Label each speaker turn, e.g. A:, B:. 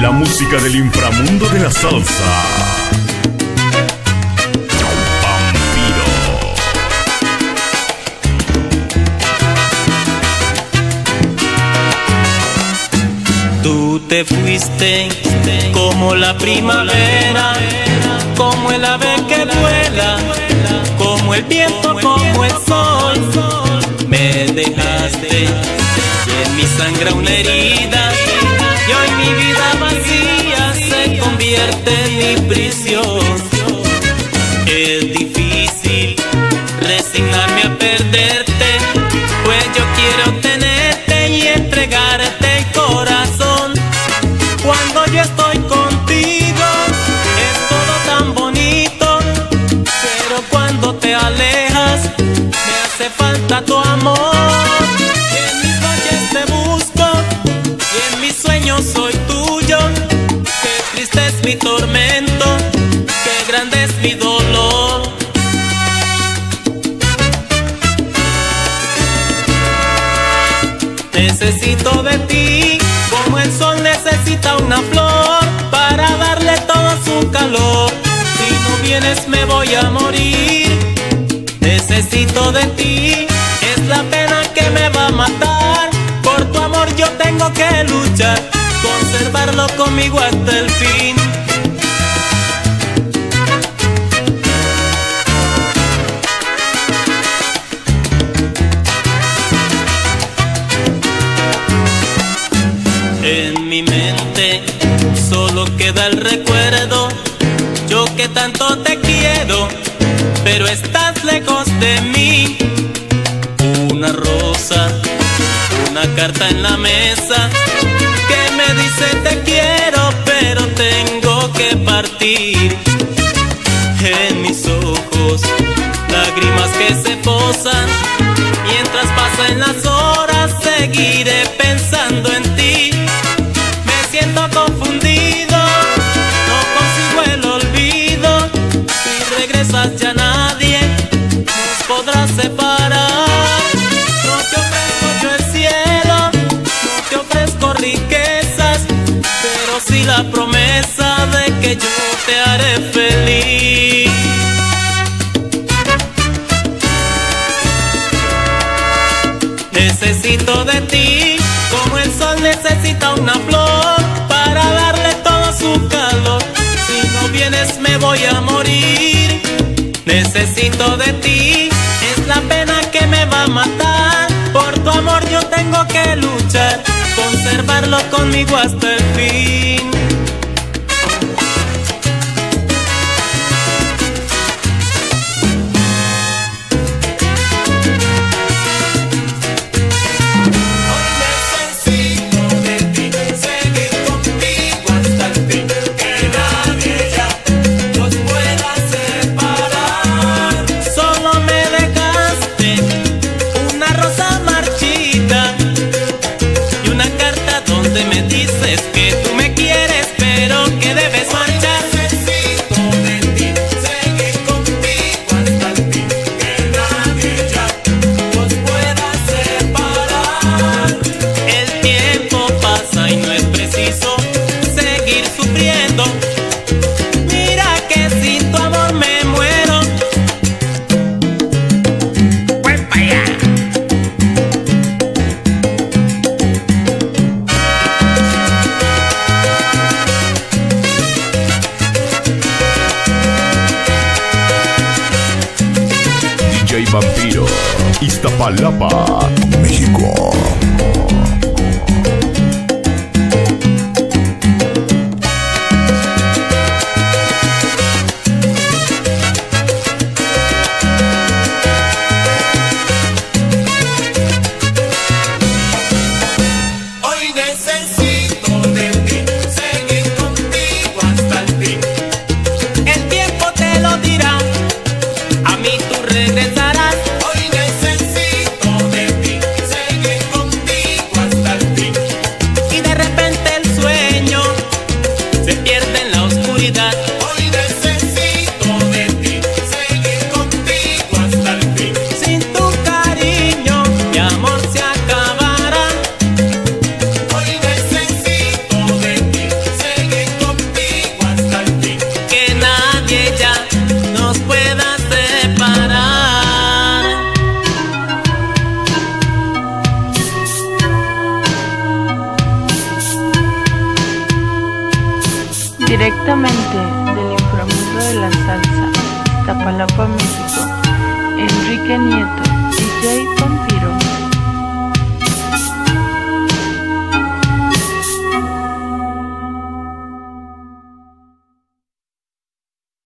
A: La música del inframundo de la salsa. Vampiro.
B: Tú te fuiste como la primavera, como el ave que vuela, como el viento, como el sol. Me dejaste y en mi sangre una herida, y hoy mi vida vacía se convierte en mi prisión. Es difícil resignarme a perderte, pues yo quiero tenerte y entregarte el corazón. Cuando yo estoy contigo es todo tan bonito, pero cuando te alejas me hace falta tu amor. Y en mis noches te busco y en mis sueños soy tuyo. Qué triste es mi tormento, qué grande es mi dolor. Necesito de ti como el sol necesita una flor para darle todo su calor. Si no vienes me voy a morir. Necesito de ti, es la pena que me va a matar. Por tu amor yo tengo que luchar, conservarlo conmigo hasta el fin. En mi mente solo queda el recuerdo, yo que tanto te quiero, pero estás lejos de mí. Una rosa, una carta en la mesa, que me dice te quiero, pero tengo que partir. En mis ojos, lágrimas que se posan, mientras pasan las horas seguiré pensando en ti. Siento confundido, no consigo el olvido. Si regresas ya nadie nos podrá separar. No te ofrezco yo el cielo, no te ofrezco riquezas, pero sí la promesa de que yo te haré feliz. Necesito de ti como el sol necesita una flor para darle todo su calor. Si no vienes me voy a morir. Necesito de ti, es la pena que me va a matar. Por tu amor yo tengo que luchar, conservarlo conmigo hasta el fin. Me dices que tú me quieres, pero que debes marchar.
C: Necesito de ti, seguir contigo hasta el fin, que nadie ya nos pueda separar.
B: El tiempo pasa y no es preciso seguir sufriendo. Mira que sin tu amor me muero. Pues para allá.
A: Vampiro, Iztapalapa, México.
C: Hoy necesito de ti, seguir contigo hasta el fin.
B: El tiempo te lo dirá, a mí tú regresarás.
C: Hoy necesito de ti, seguir contigo.
D: Directamente del inframundo de la salsa, Iztapalapa, México, Enrique Nieto, DJ Vampiro.